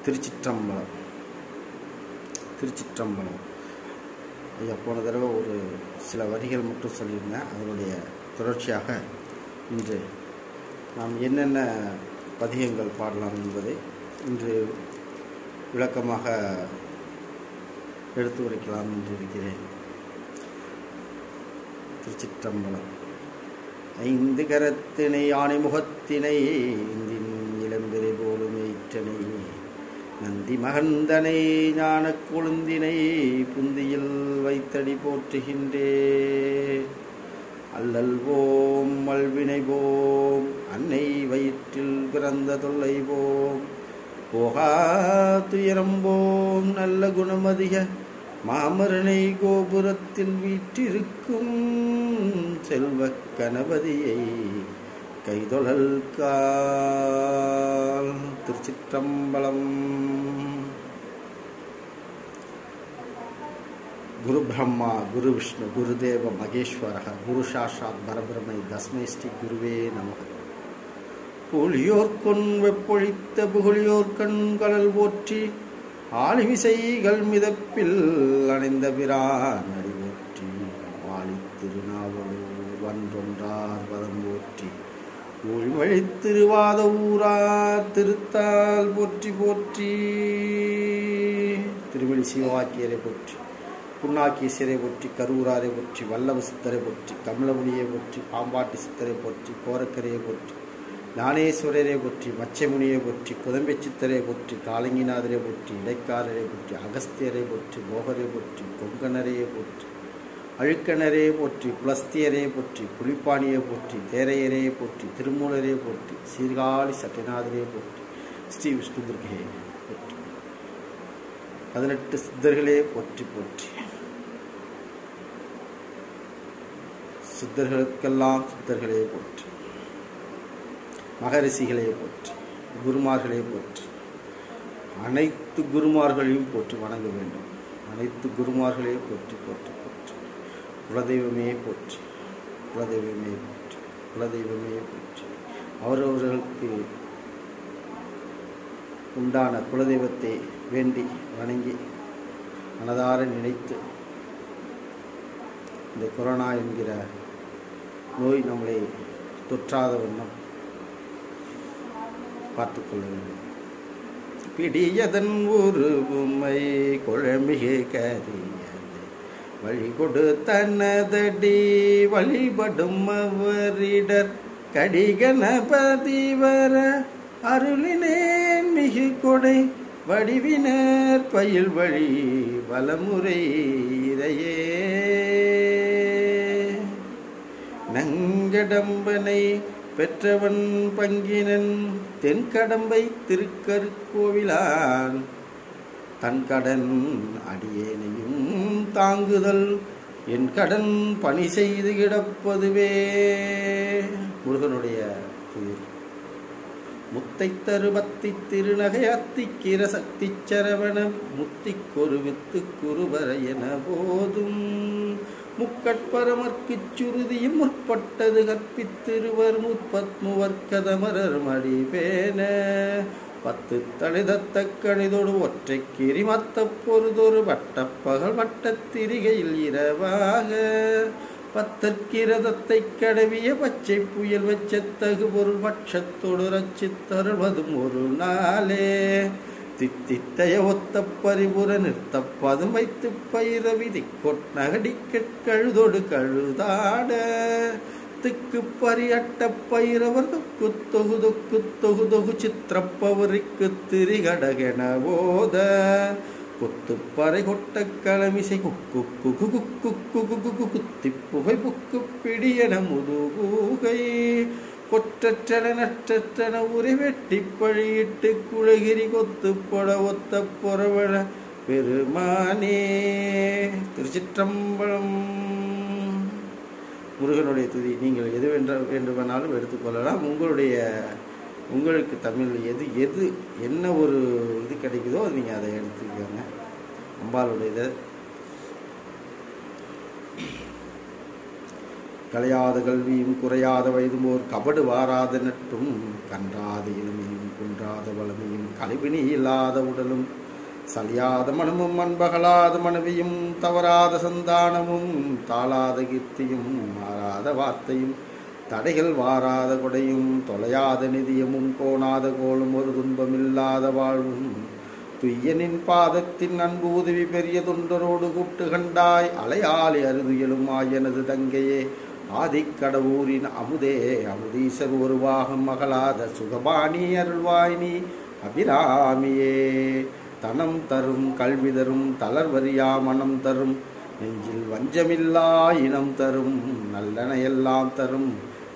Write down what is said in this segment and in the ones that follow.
திருச்சிற்றம்பலம். திருச்சிற்றம்பலம். ஐயா போன தடவை ஒரு சில வரிகள் மட்டும் சொல்லியிருந்தேன். அதனுடைய தொடர்ச்சியாக இன்று நாம் என்னென்ன பதிகங்கள் பாடலாம் என்பதை இன்று விளக்கமாக எடுத்து உரைக்கலாம் என்று இருக்கிறேன். திருச்சிற்றம்பலம். ஐந்து கரத்தினை யானை முகத்தினை இந்தின் இளம்பெறை போலும் ஈற்றனை நந்தி மகந்தனை ஞான கொழுந்தினை புந்தியில் வைத்தடி போற்றுகின்றே. அல்லல் போம் மல்வினை போம் அன்னை வயிற்றில் பிறந்த தொல்லை போம் போகா துயரம் போம் நல்ல குணமதிக மாமரனை கோபுரத்தில் வீற்றிருக்கும் செல்வ கணபதியை கைதொழல் கால். திருச்சிற்றம்பலம். குரு பிரம்மா குரு விஷ்ணு குருதேவ மகேஸ்வர குரு சாட்சாத் பரபிரமை தஸ்மை ஸ்ரீ குருவே நமக. புலியோர்கொன் வெப்பொழித்த புகழியோர் கண் கடல் போற்றி ஆலிமிசைகள் மிதப்பில் அணைந்த பிரான் அடி போற்றி வாழி திருநாவலூர் வன்றொன்றார் பதம் போற்றி ஊழ்வழி திருவாத ஊரார் திருத்தால் போற்றி போற்றி. திருவள்ளி சிவவாக்கியரை போற்றி புண்ணாக்கிய சிறை போற்றி கரூராரை போற்றி வல்லவ சித்தரை போற்றி கமலமுனியை போற்றி பாம்பாட்டி சித்தரை போற்றி கோரக்கரையை போற்றி ஞானேஸ்வரரை போற்றி மச்சமுனியை போற்றி குதம்பை சித்தரை போற்றி காலங்கிநாதரை போற்றி இடைக்காரரை போற்றி அகஸ்தியரை போற்றி போகரை போற்றி கொங்கணரையை போற்றி அழுக்கணரே போற்றி புலஸ்தியரே போற்றி புலிப்பாணியை போற்றி தேரையரே போற்றி திருமூலரே போற்றி சீர்காழி சட்டநாதரே போற்றி ஸ்ரீ விஷ்ணு துர்கையை போற்றி 18 சித்தர்களே போற்றி போற்றி. சித்தர்களுக்கெல்லாம் சித்தர்களே போற்றி மகரிஷிகளே போற்றி குருமார்களே போற்றி அனைத்து குருமார்களையும் போற்றி வணங்க வேண்டும். அனைத்து குருமார்களே போற்றி போற்றி போற்றி. குலதெய்வமே போற்றி குலதெய்வமே போற்றி குலதெய்வமே போற்றி. அவரவர்களுக்கு உண்டான குலதெய்வத்தை வேண்டி வணங்கி மனதார நினைத்து இந்த கொரோனா என்கிற நோய் நம்மளை தொற்றாத வண்ணம் பார்த்துக்கொள்ள வேண்டும். பிடியதன் உருவுமை குழமிகை கரியது வழி கொடுத்தனதடி வழிபடும் அவரிடர் கடிகணபதி வர அருளினேன் மிகு கொடை வடிவினர் பயில் வழி வலமுறை இதையே. நங்கடம்பனை பெற்றவன் பங்கினன் தென்கடம்பை திருக்கருக்கோவிலான் தன் கடன் அடியேனையும் தாங்குதல் என் கடன் பணி செய்து கிடப்பதுவே. முருகனுடைய முத்தை தருபத்தி திருநகை அத்திக்கிர சக்தி சரவண முத்திக்கொரு வித்து குருவர என போதும் முக்கட்பரமர்க்கு சுருதியும் முற்பட்டது கற்பித்திருவர் முற்பத்முவர்க்கதமரர் மடிபேன 10 தளிதத்த கணிதொடு ஒற்றை கிரிமத்த பொருதொரு வட்டப்பகல் வட்டத்திரிகையில் இரவாக 10 கிரதத்தை கடவிய பச்சை புயல் வச்சத்தகு பொருள் பட்சத்தோடு ரச்சித்தருள்வதும் ஒரு நாளே. தித்தித்தைய ஒத்த பரிபுற நிறுத்த பதும் வைத்து பயிரவிதி கொட்நகடிக்க கழுதொடு கழுதாட திக்கு பரியட்ட பயிரவர் தொக்கு தொகு தொக்கு தொகு தொகு சித்திரப்பவருக்கு திரிகடகென போத குத்துப்பறை கொட்ட களமிசை குக்கு குகு குக்கு குகு குத்தி புகை புக்கு பிடியன முதுகூகை கொற்றன நற்றன உரை வெட்டி பழியிட்டு குழகிரி கொத்து பொட ஒத்த பொறவழ பெருமானே. திருச்சிற்றம்பலம். முருகனுடைய துதி நீங்கள் எது வேண்டுமானாலும் எடுத்துக்கொள்ளலாம். உங்களுக்கு தமிழ் எது என்ன ஒரு இது கிடைக்குதோ அது நீங்கள் அதை எடுத்துக்கோங்க. அம்பாளுடைய கலையாத கல்வியும் குறையாத வயதுமோர் கபடு வாராத நட்பும் கன்றாத இளமையும் குன்றாத வளமையும் கழிவினி இல்லாத உடலும் சலியாத மனமும் அன்பகலாத மனைவியும் தவறாத சந்தானமும் தாளாத கீர்த்தியும் மாறாத வார்த்தையும் தடைகள் வாராத கொடையும் தொலையாத நிதியமும் கோணாத கோலும் ஒரு துன்பமில்லாத வாழ்வும் துய்யனின் பாதத்தின் அன்பு உதவி பெரிய தொண்டரோடு கூட்டு கண்டாய் அலையாளி அருதுயலும் ஆயனது தங்கையே ஆதிக்கடவூரின் அமுதே அமுதீசர் ஒரு பாகம் மகளாத சுகபாணி அருள்வாய்னி அபிராமியே தனம் தரும் கல்வி தரும் தளர்வரியா மனம் தரும் நெஞ்சில் வஞ்சமில்லா இனம் தரும் நல்லன எல்லாம் தரும்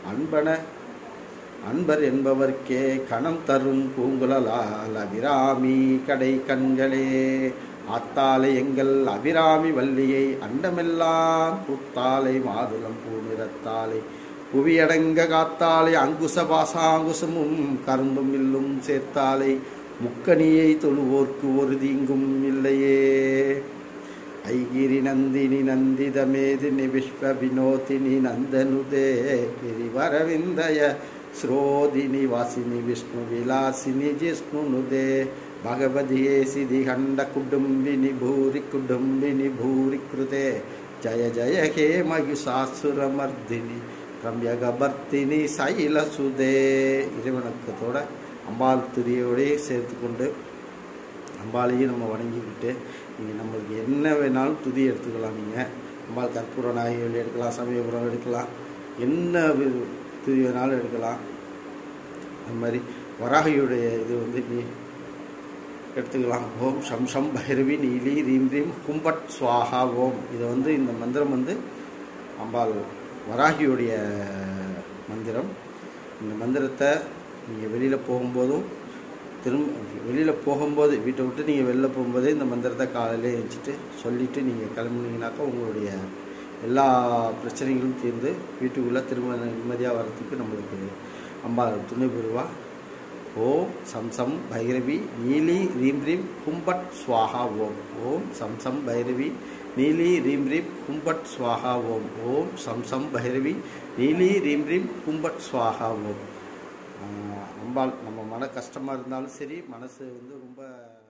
அன்பர் என்பவர்க்கே கணம் தரும் பூங்குழலால் அபிராமி கடை கண்களே ஆத்தாலை எங்கள் அபிராமி வள்ளியை அண்டமெல்லாம் பூத்தாலை மாதுளம் பூநிறத்தாலை புவியடங்க காத்தாலை அங்குச பாசாங்குசமும் கரும்பும் இல்லும் சேர்த்தாலை முக்கணியை தொழுவோர்க்கு ஒரு தீங்கும் இல்லையே ஐகிரி நந்தினி நந்திதமேதினி விஸ்வ வினோதினி நந்தனுதே கிரிவரவிந்தய ஸ்ரோதினி வாசினி விஷ்ணு விலாசினி ஜிஷ்ணுனுதே பகவதியே சிதிகண்ட குடும்பினி பூரி கிருதே ஜய ஜய ஹே மகிஷாசுரமர்தினி ரம்யகபர்த்தினி சைலசுதே. இறைவணக்கத்தோட அம்பாள் துதியோடையே சேர்த்து கொண்டு அம்பாளையும் நம்ம வணங்கிக்கிட்டு நீங்கள் நம்மளுக்கு என்ன வேணாலும் துதி எடுத்துக்கலாம். நீங்கள் அம்பாள் கற்பூர நாயகி எடுக்கலாம், சமயபுரம் எடுக்கலாம், என்ன துதி வேணாலும் எடுக்கலாம். அது மாதிரி வராகியுடைய இது நீ எடுத்துக்கலாம். ஓம் சம் சம் பைரவி நீலி ரீம் ரீம் கும்பட் ஸ்வாஹா ஓம். இதை இந்த மந்திரம் அம்பாள் வராகியுடைய மந்திரம். இந்த மந்திரத்தை நீங்கள் வெளியில் போகும்போதும் வெளியில் போகும்போது வீட்டை விட்டு நீங்கள் வெளில போகும்போதே இந்த மந்திரத்தை காலையிலே எழுந்திரிச்சிட்டு சொல்லிவிட்டு நீங்கள் கிளம்புனீங்கனாக்கா உங்களுடைய எல்லா பிரச்சனைகளும் தீர்ந்து வீட்டுக்குள்ளே திரும்ப நிம்மதியாக வர்றதுக்கு நம்மளுக்கு அம்பாள் துணை புரிவா. ஓம் சம் சம் பைரவி நீலி ரீம் ரீம் கும்பட் ஸ்வாஹா ஓம். ஓம் சம் சம் பைரவி நீலி ரீம் ரீம் கும்பட் ஸ்வாஹா ஓம். ஓம் சம் சம் பைரவி நீலி ரீம் ரீம் கும்பட் ஸ்வாஹா ஓம். அம்பாள் நம்ம மன கஷ்டமாக இருந்தாலும் சரி, மனசு ரொம்ப